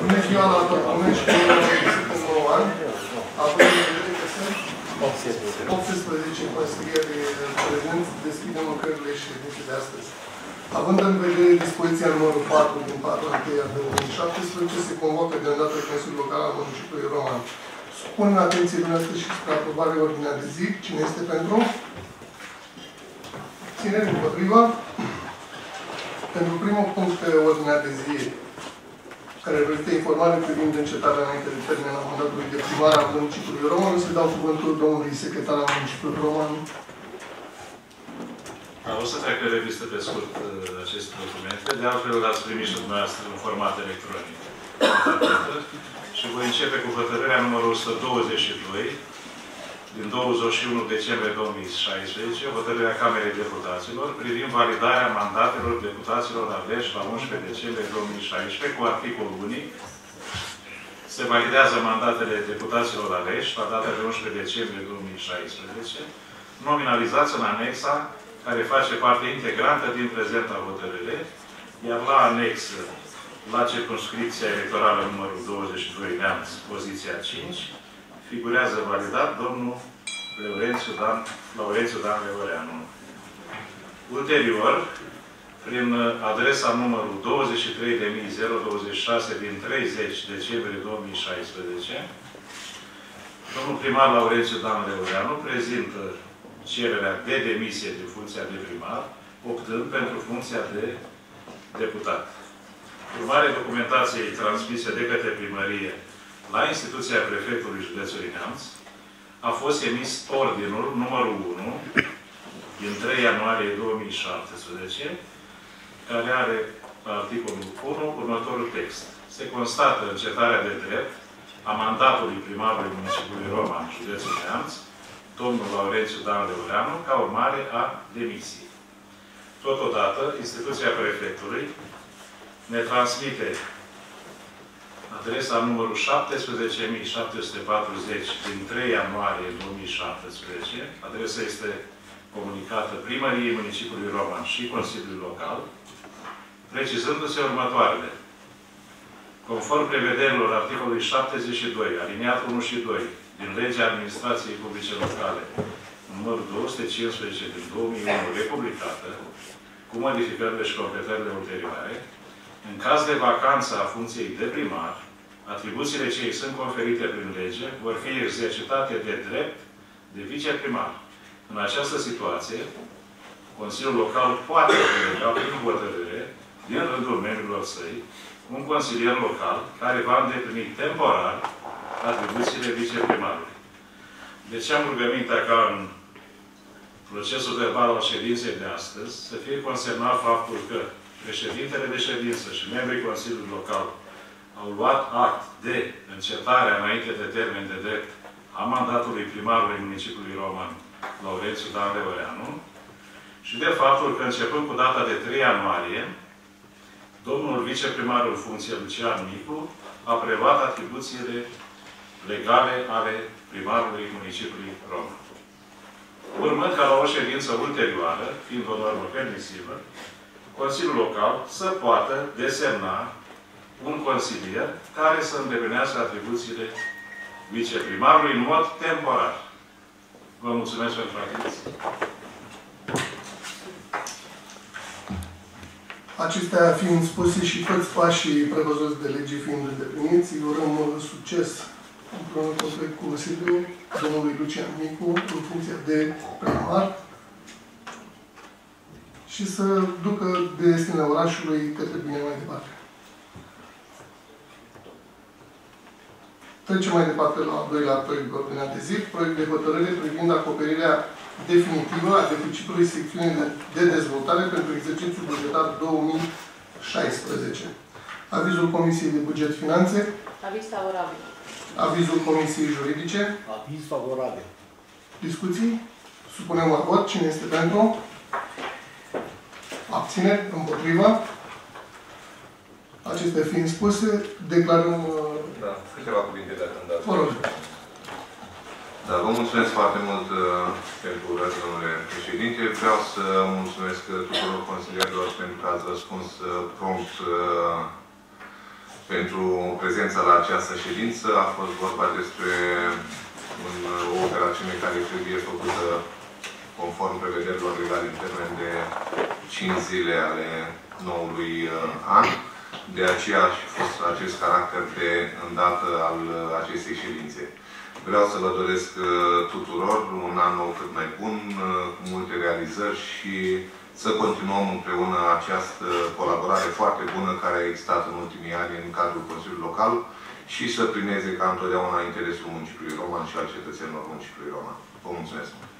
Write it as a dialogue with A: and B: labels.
A: Bună ziua la toată lumea și cu un nou an. Având în vedere că sunt 18 consilieri prezenți, deschidem lucrările ședinței de astăzi. Având în vedere dispoziția numărul 4 din 4/1/2017, se convocă de îndată Consiliul Local al Municipiului Roman. Supun în atenție dumneavoastră și spre aprobare ordinea de zi. Cine este pentru? Ținere împotriva. Pentru primul punct pe ordinea de zi, care reprezintă informare privind încetarea înainte de termen a mandatului de primar al Municipiului Roman, să dau cuvântul domnului secretar al Municipiului Roman.
B: O să trec în revistă pe scurt aceste documente. De altfel, l-ați primit și dumneavoastră în format electronic. Și voi începe cu hotărârea numărul 122 din 21 decembrie 2016, hotărârea Camerei Deputaților, privind validarea mandatelor deputaților aleși la 11 decembrie 2016, cu articolul unic. Se validează mandatele deputaților aleși la data de 11 decembrie 2016, nominalizați în anexa care face parte integrantă din prezenta hotărâre, iar la anexă, la circumscripția electorală numărul 22 Neamț, poziția 5, figurează validat domnul Laurențiu Dan Leoreanu. Ulterior, prin adresa numărul 23.026 din 30 decembrie 2016, domnul primar Laurențiu Dan Leoreanu prezintă cererea de demisie de funcția de primar, optând pentru funcția de deputat. Urmare documentației transmise de către primărie la instituția prefectului județului Neamț, a fost emis ordinul numărul 1 din 3 ianuarie 2017, care are articolul 1 următorul text. Se constată încetarea de drept a mandatului primarului Municipiului Roman, județul Neamț, domnul Laurențiu Dan Leoreanu, ca urmare a demisiei. Totodată, instituția prefectului ne transmite adresa numărul 17.740 din 3 ianuarie 2017. Adresa este comunicată Primăriei Municipiului Roman și Consiliului Local, precizându-se următoarele. Conform prevederilor articolului 72, aliniatul 1 și 2, din Legea Administrației Publice Locale, numărul 215 din 2001, republicată, cu modificările și completările ulterioare, în caz de vacanță a funcției de primar, atribuțiile ce îi sunt conferite prin lege vor fi exercitate de drept de viceprimar. În această situație, Consiliul Local poate delega prin hotărâre, din rândul membrilor săi, un consilier local care va îndeplini temporar atribuțiile viceprimarului. Deci am rugămintea ca în procesul verbal al ședinței de astăzi să fie consemnat faptul că președintele de ședință și membrii Consiliului Local au luat act de încetarea înainte de termen de drept a mandatului primarului Municipiului Roman, Laurențiu Dan Leoreanu, și de faptul că începând cu data de 3 ianuarie, domnul viceprimarul funcție Lucian Micu a preluat atribuțiile legale ale primarului Municipiului Roman. Urmând ca la o ședință ulterioară, fiind o normă permisivă, Consiliul Local să poată desemna un consilier care să îndeplinească atribuțiile viceprimarului în mod temporar. Vă mulțumesc pentru atenție.
A: Acestea fiind spuse și toți pașii prevăzuți de lege fiind îndepliniți, îi urăm succes împreună cu Consiliul domnului Lucian Micu în funcția de primar și să ducă destinul orașului către bine mai departe. Trecem mai departe la al doilea proiect de ordinea de zi, proiect de hotărâre privind acoperirea definitivă a deficitului secțiunii de dezvoltare pentru exercițiul bugetar 2016. Avizul Comisiei de Buget Finanțe.
C: Aviz favorabil.
A: Avizul Comisiei Juridice.
D: Aviz favorabil.
A: Discuții? Supunem la vot. Cine este pentru? Abțineri? Împotriva? Acestea fiind spuse, declarăm...
E: Da, câteva cuvinte dacă îmi dați.
A: Vă rog.
E: Da, vă mulțumesc foarte mult pentru urări, domnule președinte. Vreau să mulțumesc tuturor consilierilor pentru că ați răspuns prompt pentru prezența la această ședință. A fost vorba despre o operațiune care trebuie făcută conform prevederilor legale în termen de 5 zile ale noului an. De aceea a fost acest caracter de îndată al acestei ședințe. Vreau să vă doresc tuturor un an nou cât mai bun, cu multe realizări și să continuăm împreună această colaborare foarte bună care a existat în ultimii ani în cadrul Consiliului Local și să primeze ca întotdeauna interesul municipiului Roman și al cetățenilor municipiului Roman. Vă mulțumesc!